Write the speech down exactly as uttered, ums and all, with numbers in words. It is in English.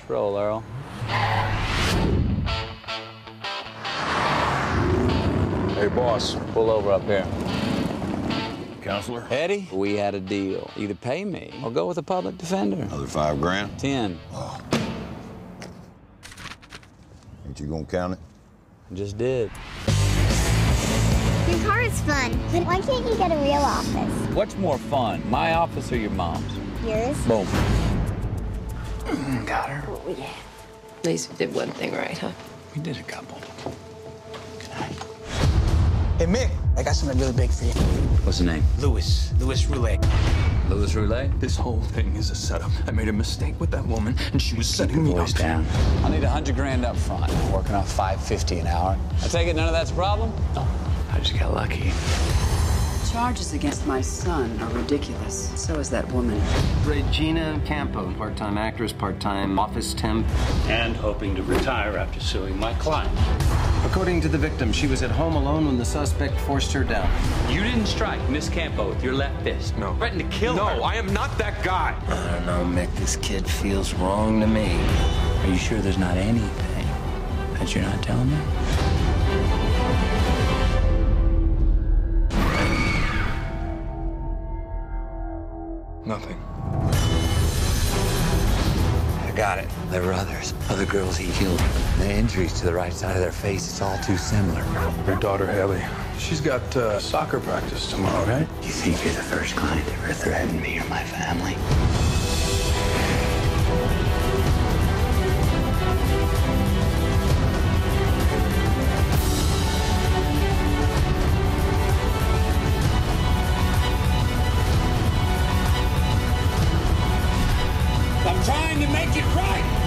roll, Earl. Hey, boss. Pull over up here. Counselor? Eddie, we had a deal. Either pay me or go with a public defender. Another five grand? Ten. Oh. Ain't you gonna count it? Just did. Your car is fun, but why can't you get a real office? What's more fun, my office or your mom's? Yours? Boom. Got her. Oh, yeah. At least we did one thing right, huh? We did a couple. Good night. Hey, Mick, I got something really big for you. What's the name? Louis. Louis Roulet. Louis Roulet? This whole thing is a setup. I made a mistake with that woman, and she was setting me up. Voice down. I need a hundred grand up front. I'm working on five fifty an hour. I take it none of that's a problem? No. I just got lucky. Charges against my son are ridiculous. So is that woman. Regina Campo, part-time actress, part-time office temp. And hoping to retire after suing my client. According to the victim, she was at home alone when the suspect forced her down. You didn't strike Miss Campo with your left fist. No. Threatened to kill no, her. No, I am not that guy. I don't know, Mick. This kid feels wrong to me. Are you sure there's not anything that you're not telling me? Nothing. I got it. There were others. Other girls he killed. The injuries to the right side of their face, it's all too similar. Your daughter, Haley, she's got uh, soccer practice tomorrow, right? You think you're the first client to ever threaten me or my family? I'm trying to make it right!